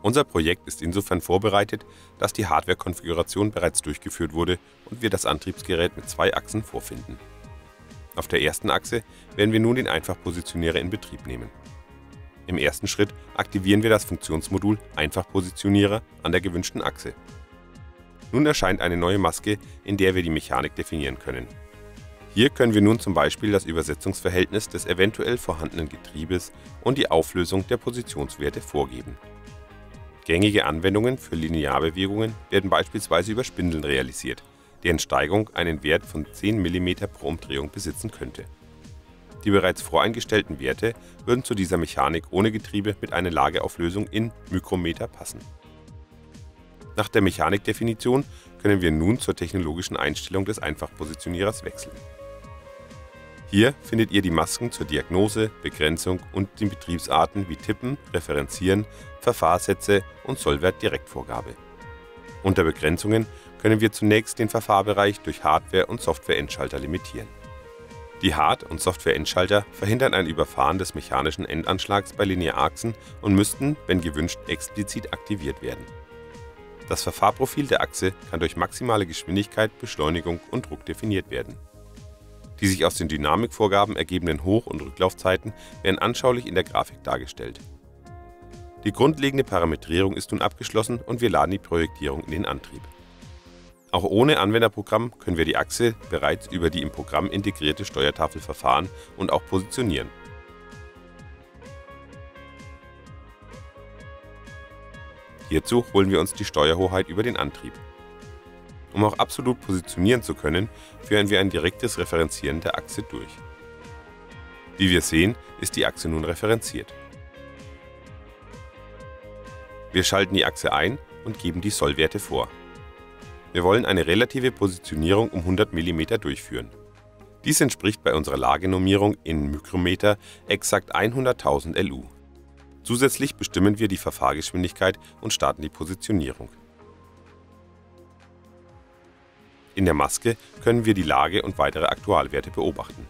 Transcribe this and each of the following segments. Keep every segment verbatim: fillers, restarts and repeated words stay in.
Unser Projekt ist insofern vorbereitet, dass die Hardware-Konfiguration bereits durchgeführt wurde und wir das Antriebsgerät mit zwei Achsen vorfinden. Auf der ersten Achse werden wir nun den Einfachpositionierer in Betrieb nehmen. Im ersten Schritt aktivieren wir das Funktionsmodul Einfachpositionierer an der gewünschten Achse. Nun erscheint eine neue Maske, in der wir die Mechanik definieren können. Hier können wir nun zum Beispiel das Übersetzungsverhältnis des eventuell vorhandenen Getriebes und die Auflösung der Positionswerte vorgeben. Gängige Anwendungen für Linearbewegungen werden beispielsweise über Spindeln realisiert, deren Steigung einen Wert von zehn Millimeter pro Umdrehung besitzen könnte. Die bereits voreingestellten Werte würden zu dieser Mechanik ohne Getriebe mit einer Lageauflösung in Mikrometer passen. Nach der Mechanikdefinition können wir nun zur technologischen Einstellung des Einfachpositionierers wechseln. Hier findet ihr die Masken zur Diagnose, Begrenzung und den Betriebsarten wie Tippen, Referenzieren, Verfahrsätze und Sollwertdirektvorgabe. Unter Begrenzungen können wir zunächst den Verfahrbereich durch Hardware- und Software-Endschalter limitieren. Die Hard- und Software-Endschalter verhindern ein Überfahren des mechanischen Endanschlags bei Linearachsen und müssten, wenn gewünscht, explizit aktiviert werden. Das Verfahrprofil der Achse kann durch maximale Geschwindigkeit, Beschleunigung und Druck definiert werden. Die sich aus den Dynamikvorgaben ergebenden Hoch- und Rücklaufzeiten werden anschaulich in der Grafik dargestellt. Die grundlegende Parametrierung ist nun abgeschlossen und wir laden die Projektierung in den Antrieb. Auch ohne Anwenderprogramm können wir die Achse bereits über die im Programm integrierte Steuertafel verfahren und auch positionieren. Hierzu holen wir uns die Steuerhoheit über den Antrieb. Um auch absolut positionieren zu können, führen wir ein direktes Referenzieren der Achse durch. Wie wir sehen, ist die Achse nun referenziert. Wir schalten die Achse ein und geben die Sollwerte vor. Wir wollen eine relative Positionierung um hundert Millimeter durchführen. Dies entspricht bei unserer Lagenormierung in Mikrometer exakt hunderttausend L U. Zusätzlich bestimmen wir die Verfahrgeschwindigkeit und starten die Positionierung. In der Maske können wir die Lage und weitere Aktualwerte beobachten.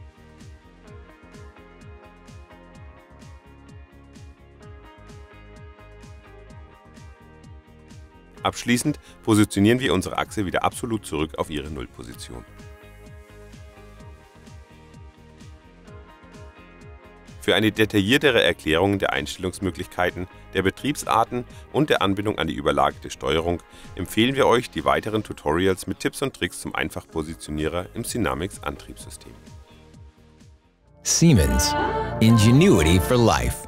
Abschließend positionieren wir unsere Achse wieder absolut zurück auf ihre Nullposition. Für eine detailliertere Erklärung der Einstellungsmöglichkeiten, der Betriebsarten und der Anbindung an die überlagerte Steuerung empfehlen wir euch die weiteren Tutorials mit Tipps und Tricks zum Einfachpositionierer im Sinnamix Antriebssystem. Siemens. Ingenuity for life.